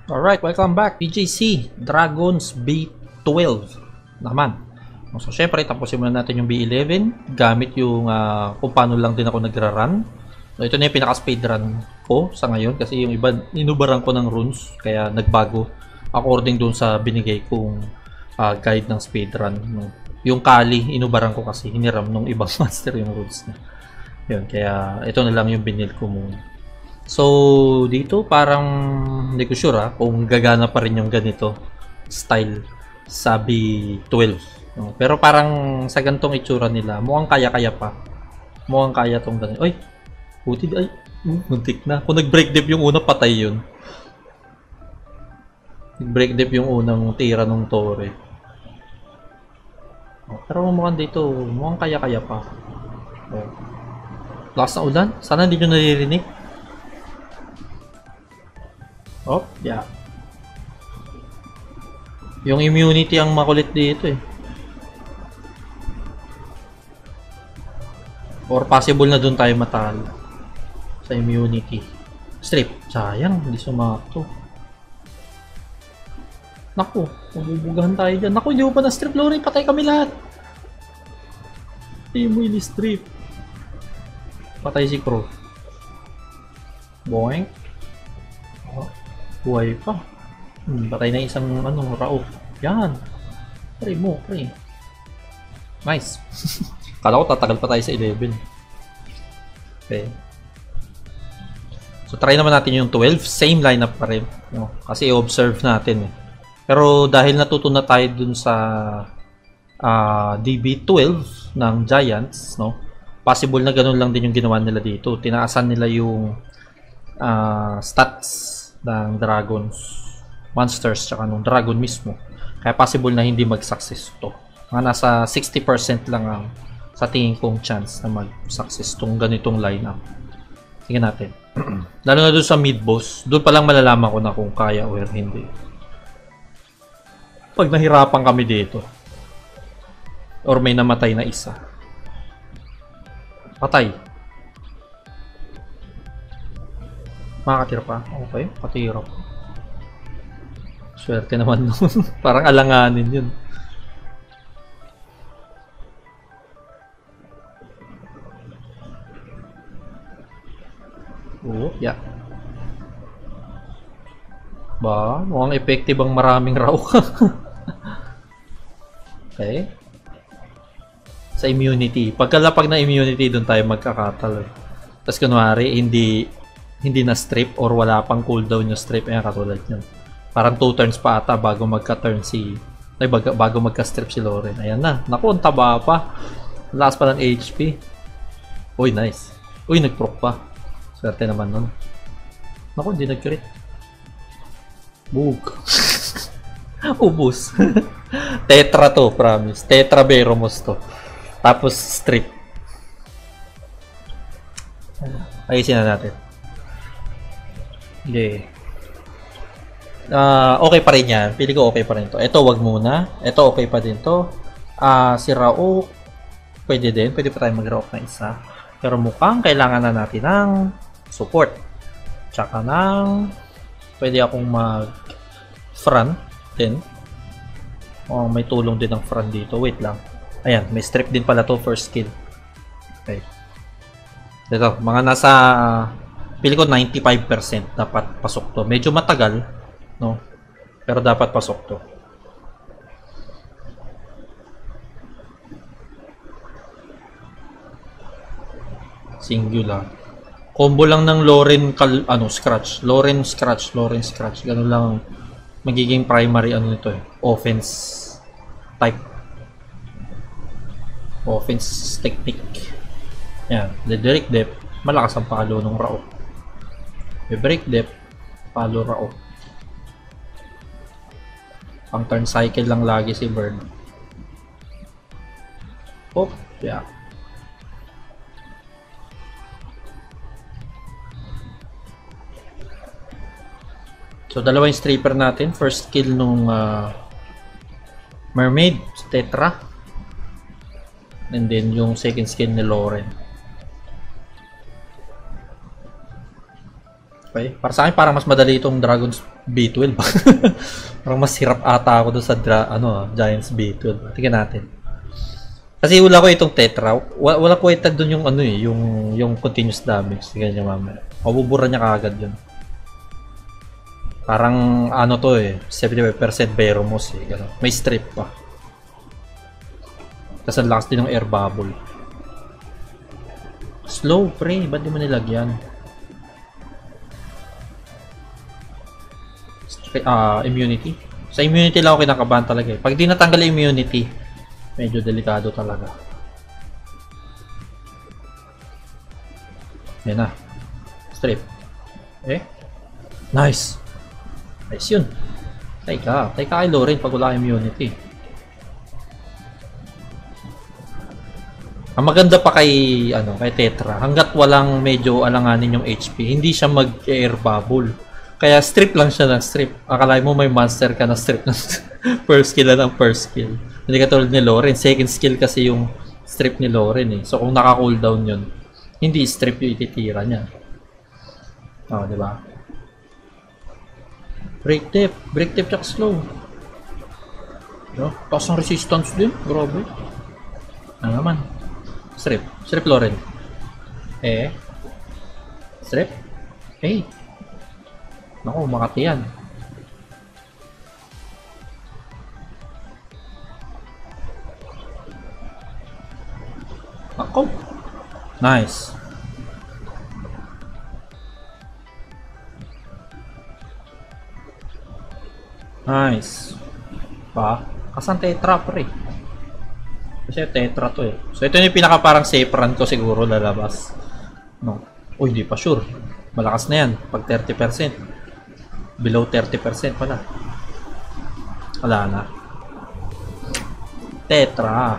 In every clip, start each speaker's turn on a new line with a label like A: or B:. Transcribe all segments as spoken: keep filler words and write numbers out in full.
A: Alright, welcome back. P J C, Dragons B twelve naman. So, syempre, tapusin muna natin yung B eleven gamit yung uh, kung paano lang din ako nagra-run. So, ito na yung pinaka-speedrun ko sa ngayon kasi yung iba, inubaran ko ng runes kaya nagbago according dun sa binigay kong uh, guide ng speedrun. No? Yung Kali, inubaran ko kasi hiniram nung ibang master yung runes na. Yun, kaya ito na lang yung binil ko muna. So, dito parang hindi ko sure ah, kung gagana pa rin yung ganito style sa B twelve. No? Pero parang sa gantong itsura nila, mukhang kaya-kaya pa. Mukhang kaya tong ganito. Ay, buti ay, uh, muntik na. Kung nag-break dip yung una, patay yun. Nag-break dip yung unang tira ng tore. Oh, pero mukhang dito, mukhang kaya-kaya pa. Oh. Lakas na ulan? Sana hindi nyo naririnig. Oh, yeah. Yung immunity ang makulit dito eh. Or possible na doon tayo matalo. Sa immunity. Strip. Sayang, hindi sumakto. Naku, mabubugahan tayo dyan. Naku, hindi mo pa na-strip, Lori. Patay kami lahat. Hindi mo ini-strip. Patay si Crow. Boing. Oh. Buhay pa. Hmm, patay na isang ano, Raof. Yan. Pre mo, pre. Nice. Kala ko tatagal pa tayo sa eleven. Okay. So try naman natin yung twelve. Same lineup pa rin. No? Kasi i-observe natin eh. Pero dahil natuto na tayo dun sa uh, D B twelve ng Giants, no? Possible na ganun lang din yung ginawa nila dito. Tinaasan nila yung uh, stats ng dragons, monsters, tsaka nung dragon mismo. Kaya possible na hindi mag-success to. Mga nasa sixty percent lang ang sa tingin kong chance na mag-success tong ganitong lineup. Tingnan natin. Lalo na doon sa mid-boss, doon pa lang malalaman ko na kung kaya or hindi. Pag nahirapan kami dito, or may namatay na isa. Patay. Makakatira pa? Okay, patira pa. Swerte naman nun. Parang alanganin yun. Oo, yeah. Ba, mukhang effective ang maraming raw. Okay. Sa immunity. Pagkalapag na immunity, doon tayo magkakatal. Eh. Tapos kunwari, hindi hindi na strip or wala pang cooldown yung strip. Ayan, katulad yun. Parang two turns pa ata bago magka-turn si... Ay, bago, bago magka-strip si Lauren. Ayan na. Naku, ang taba pa. Lakas pa ng H P. Uy, nice. Uy, nag-proc pa. Swerte naman nun. Naku, hindi nag-crit. Boog. Ubus. Tetra to, promise. Tetra Beromos to. Tapos strip. Ayusin na natin. Okay. Uh, okay pa rin yan. Pili ko okay pa rin to. Ito, wag muna. Ito, okay pa din to. Uh, si Raof, pwede din. Pwede pa tayo mag-Raof na isa. Pero mukhang kailangan na natin ng support. Tsaka ng pwede akong mag-front din. Oh, may tulong din ng front dito. Wait lang. Ayan, may strip din pala to first skill. Okay. Dito, mga nasa uh, pili ko ninety-five percent dapat pasok to. Medyo matagal, no? Pero dapat pasok to. Singular. Combo lang ng Lauren kal ano scratch, Lauren scratch, Lauren scratch. Ganun lang magiging primary ano nito eh. Offense type. Offense technique. Yan, the direct depth, malakas ang palo ng Raof. The break depth, palo Raof. Pang turn cycle lang lagi si Bird. Oh, yeah. So, dalawa yung stripper natin. First skill nung uh, Mermaid, Tetra. And then yung second skill ni Lauren. Okay? Para sa akin, parang mas madali itong Dragon's B twelve. Parang mas hirap ata ako doon sa dra ano, Giants B twelve. Tingnan natin. Kasi wala ko itong Tetra. Wala, wala ko itag doon yung ano eh, yung yung continuous damage. Tingnan niya mamaya. Mabubura niya kaagad yun. Parang ano to eh, seventy-five percent Veromos eh, gano'n. May strip pa. Tapos ang lakas din ng air bubble. Slow, pre. Ba't di mo nilagyan? Uh, immunity. Sa immunity lang ako kinakabahan talaga eh. Pag di natanggal yung immunity, medyo delikado talaga. Yan na. Strip. Eh? Nice. Nice yun. Teka. Teka kay Loren pag wala immunity. Ang maganda pa kay, ano, kay Tetra, hanggat walang medyo alanganin yung H P, hindi siya mag-air bubble. Kaya strip lang siya ng strip. Akala mo may monster ka na strip ng first skill na ng first skill. Hindi ka tulad ni Loren. Second skill kasi yung strip ni Loren eh. So kung naka-cooldown yun, hindi strip yung ititira niya. O, oh, diba? Break tip. Break tip tsaka slow. No? Taas ang resistance din. Grabe. Ano naman? Strip. Strip Loren. Eh. Strip. Eh. Naku, makati yan. Ako. Nice. Nice. Pa? Kasan Tetra pre? Kasi Tetra to eh. So ito yung pinaka parang safe run ko siguro lalabas. No. Uy, hindi pa sure. Malakas na yan. Pag thirty percent. Below thirty percent pala. Wala na. Tetra.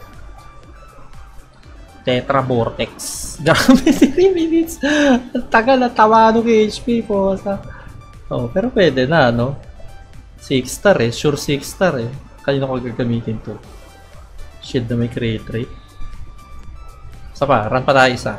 A: Tetra Vortex. Grabe, three minutes. Tagal na tawa ano kay H P po. Oh, pero pwede na, no? six star eh. Sure six star eh. Kanina ko gagamitin to. Shield na may create rate. Isa pa, run pa tayo isa.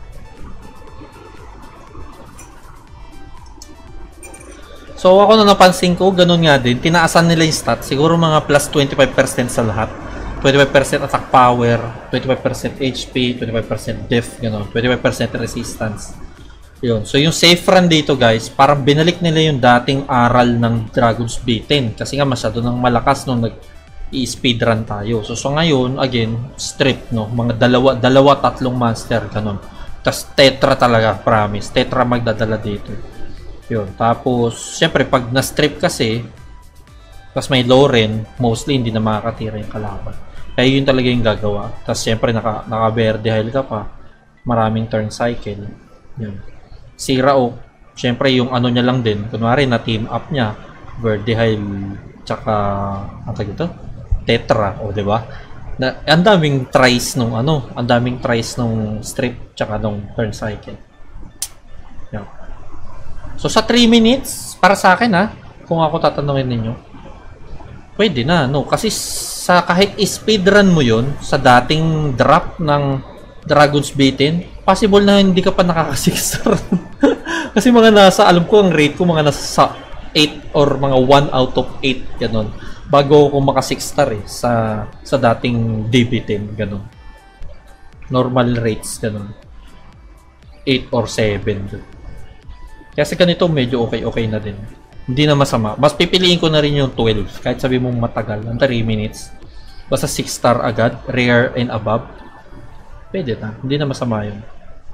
A: So ako na napansin ko, ganun nga din. Tinaasan nila yung stats. Siguro mga plus twenty-five percent sa lahat. twenty-five percent attack power, twenty-five percent H P, twenty-five percent def, gano'n. twenty-five percent resistance. Yun. So yung safe run dito guys, parang binalik nila yung dating aral ng Dragon's Baiten. Kasi nga masyado nang malakas nung nag-i-speedrun tayo. So, so ngayon, again, strip, no? Mga dalawa, dalawa tatlong monster, gano'n. Tapos Tetra talaga, promise. Tetra magdadala dito. Yun. Tapos, syempre, pag na-strip kasi, tapos may Loren, mostly hindi na makakatira yung kalaban. Kaya yun talaga yung gagawa. Tapos, syempre, naka, naka-verde heal ka pa. Maraming turn cycle. Yun. Sira o, syempre, yung ano niya lang din. Kunwari, na-team up niya. Verde heal, tsaka, ano tawag ito? Tetra, o, diba? Na, ang daming tries nung ano, ang daming tries nung strip, tsaka nung turn cycle. Yan. So, sa three minutes, para sa akin ha, kung ako tatanungin ninyo, pwede na, no? Kasi sa kahit speedrun mo yun, sa dating drop ng Dragon's Baiten, possible na hindi ka pa nakaka-six star. Kasi mga nasa, alam ko, ang rate ko mga nasa eight or mga one out of eight, ganon. Bago ako maka-six star eh, sa, sa dating D B ten, ganon. Normal rates, ganon. eight or seven. Kasi ganito medyo okay-okay na din. Hindi na masama. Mas pipiliin ko na rin yung twelve. Kahit sabi mong matagal, ang three minutes. Basta six star agad, rare and above. Pwede na. Hindi na masama yun.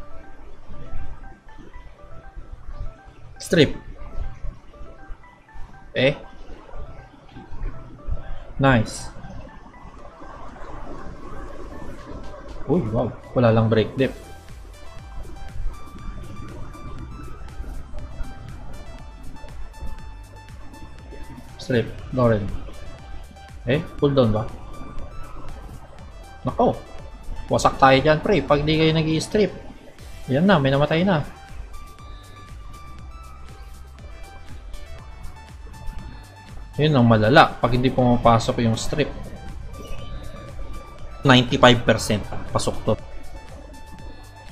A: Strip. Eh. Nice. Uy, wow. Wala lang break dip. Strip. Loren. Eh, cooldown ba? Nako. Wasak tayo dyan, pre. Pag di kayo nag-i-strip. Yan na, may namatay na. Yun ang malala. Pag hindi pumapasok yung strip. ninety-five percent pasok to.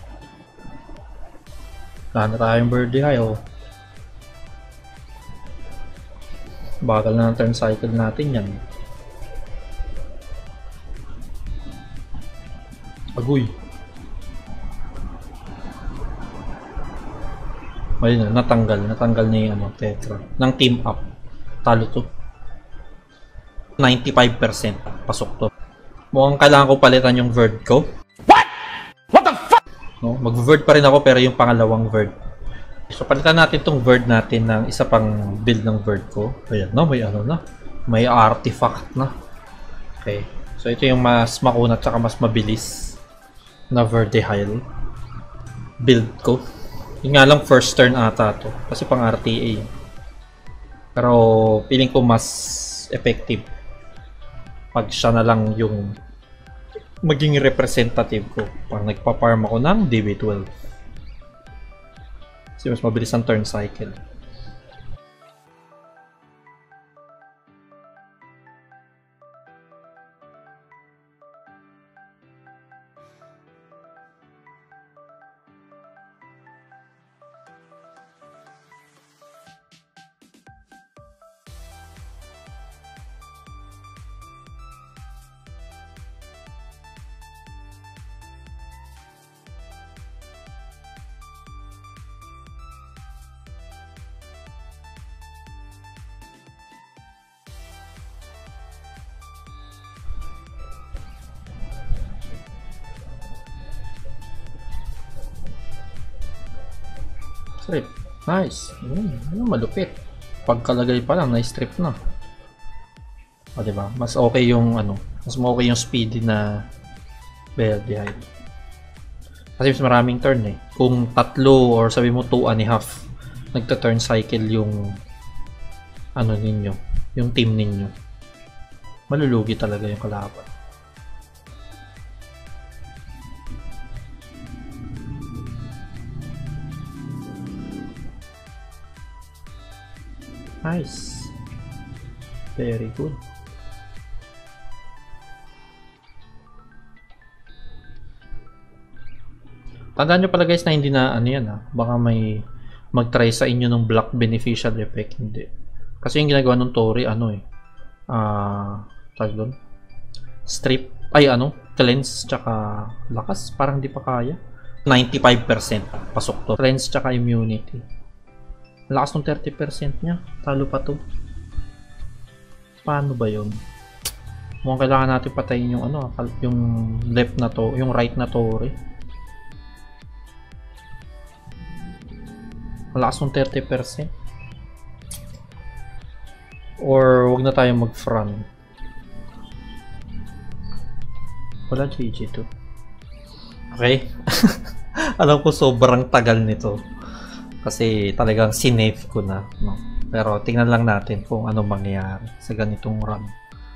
A: Wala na tayong birdie high, oh. Bagal na ng turn cycle natin yan. Agoy. Ayun na, natanggal. Natanggal na yung ano, Tetra. Ng team up. Talo to. ninety-five percent. Pasok to. Mukhang kailangan ko palitan yung Verd ko. What? What the fuck? No, mag-Verd pa rin ako pero yung pangalawang Verd. So palitan natin tong Verd natin ng isa pang build ng Verd ko. Ayan na, may ano na. May artifact na. Okay. So ito yung mas makunat at mas mabilis na Verdehile build ko. Yung nga lang first turn ata to. Kasi pang R T A. Pero feeling ko mas effective pag siya na lang yung maging representative ko pag nagpa-farm ako ng D B twelve. Kasi mas mabilis ang turn cycle. Strip. Nice. Hmm, ano malupit. Pagkalagay pa lang, na-strip na. O, diba? Mas okay yung ano, mas okay yung speedy na Verdehile. Kasi mas maraming turn eh. Kung tatlo or sabi mo two and a half, nagta-turn cycle yung ano ninyo, yung team ninyo. Malulugi talaga yung kalaban. Nice. Very good. Tandaan nyo pala guys na hindi na ano yan ha. Baka may mag-try sa inyo ng block beneficial effect. Hindi. Kasi yung ginagawa ng Tori ano eh. Ah, tag doon. Strip. Ay ano. Cleanse tsaka lakas. Parang di pa kaya. ninety-five percent pasok to. Cleanse tsaka immunity. Lakas ng thirty percent niya. Talo pa to. Paano ba yun? Mukhang kailangan natin patayin yung ano, yung left na to, yung right na Tori. Lakas ng thirty percent. Or wag na tayong mag-front. Wala G G to. Okay. Alam ko sobrang tagal nito. Kasi talagang sinave ko na, no? Pero tingnan lang natin kung ano mangyayari sa ganitong run.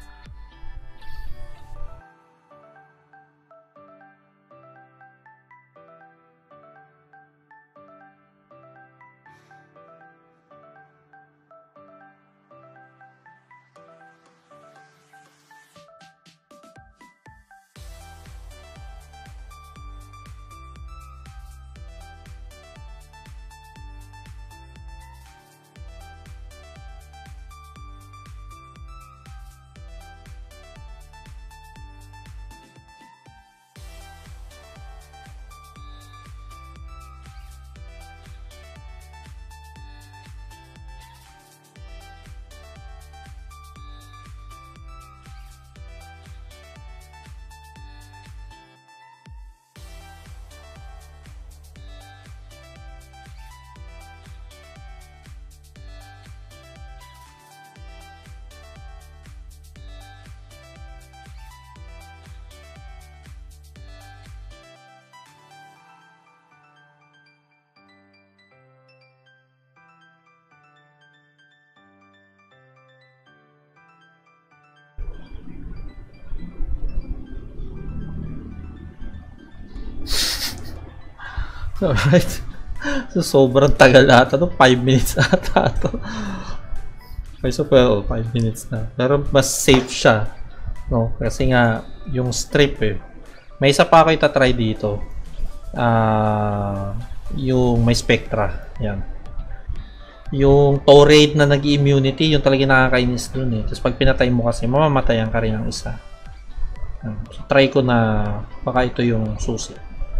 A: Alright. So, sobrang tagal ata to. five minutes ata to. Okay, so, well, five minutes na. Pero, mas safe siya. No? Kasi nga, yung strip eh. May isa pa ako itatry dito. Ah, uh, yung may Spectra. Yan. Yung Torade na nag-immunity, yung talaga nakakainis dun eh. Tapos pag pinatay mo kasi, mamamatayan ka rin ng isa. So, try ko na baka ito yung susi.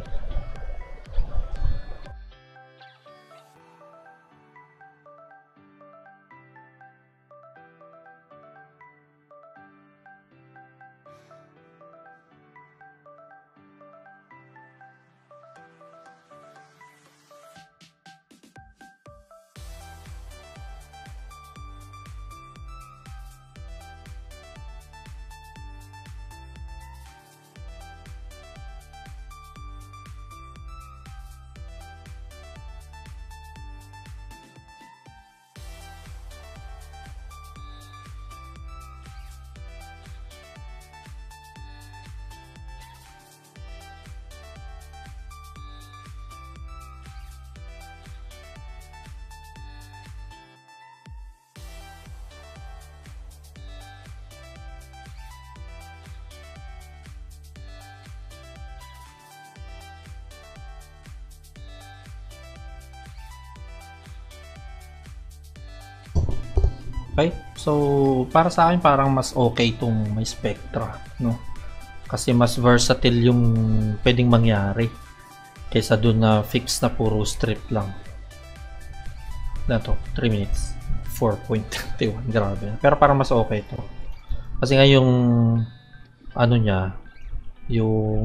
A: Okay? So, para sa akin parang mas okay itong may Spectra, no? Kasi mas versatile yung pwedeng mangyari kaysa dun na fix na puro strip lang. Na to, three minutes. four point two one, grabe. Pero parang mas okay ito. Kasi nga yung ano niya, yung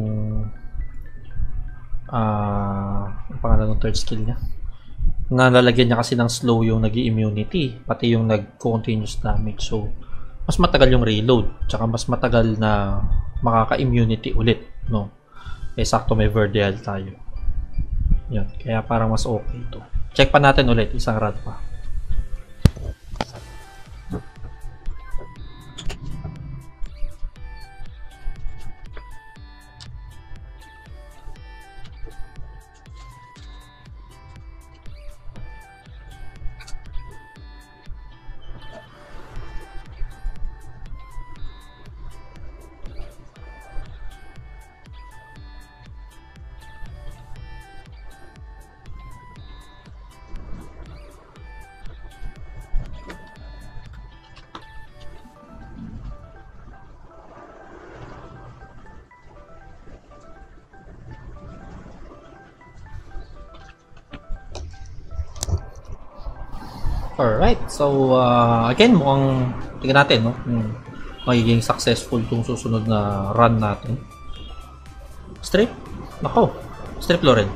A: ah, uh, ang pangalan ng third skill niya. Nalalagyan niya kasi ng slow yung nag-immunity, pati yung nag-continuous damage. So, mas matagal yung reload, tsaka mas matagal na makaka-immunity ulit, no? Eh, sakto may Verdeal tayo. Yan, kaya parang mas okay ito. Check pa natin ulit, isang rad pa. Alright, so uh, again, mukhang tingnan natin, no? Hmm, magiging successful itong susunod na run natin. Strip? Nako, strip Loren.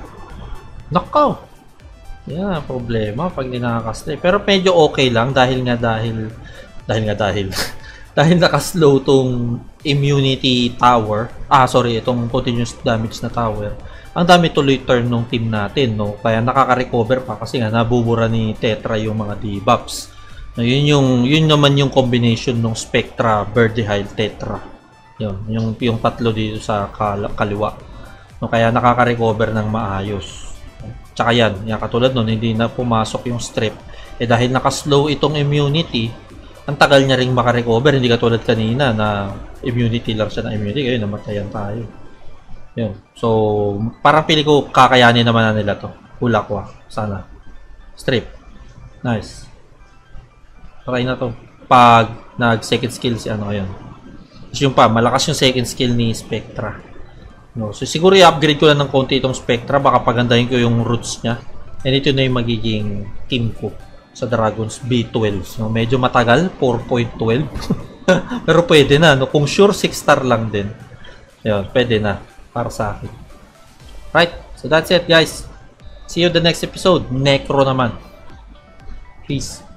A: Nako! Yeah, problema pag hindi nakaka-strip. Pero medyo okay lang dahil nga dahil dahil nga dahil dahil naka-slow tong immunity tower. Ah, sorry, itong continuous damage na tower. Ang dami tuloy turn ng team natin, no? Kaya nakaka-recover pa kasi nga nabubura ni Tetra yung mga debuffs. No, yun yung yun naman yung combination ng Spectra, Verdeal, Tetra. Yun, yung yung tatlo dito sa kal kaliwa. No, kaya nakaka-recover ng maayos. Tsaka yan, yan katulad nun, hindi na pumasok yung strip. Eh dahil naka-slow itong immunity, ang tagal niya ring makarecover, hindi katulad kanina na immunity lang siya na immunity, ngayon namatayan tayo. Yun. So, parang pili ko kakayanin naman na nila to. Hulakwa. Sana. Strip. Nice. Okay na to. Pag nag-second skill si ano yun. Tapos yung pa, malakas yung second skill ni Spectra. No? So, siguro i-upgrade ko lang ng konti itong Spectra. Baka pagandahin ko yung roots niya. And ito na yung magiging team ko sa Dragons B twelve. No? Medyo matagal. four point one two. Pero pwede na. No? Kung sure, six star lang din. Yun, pwede na. Para sa akin. Right, so that's it guys. See you the next episode. Necro naman. Peace.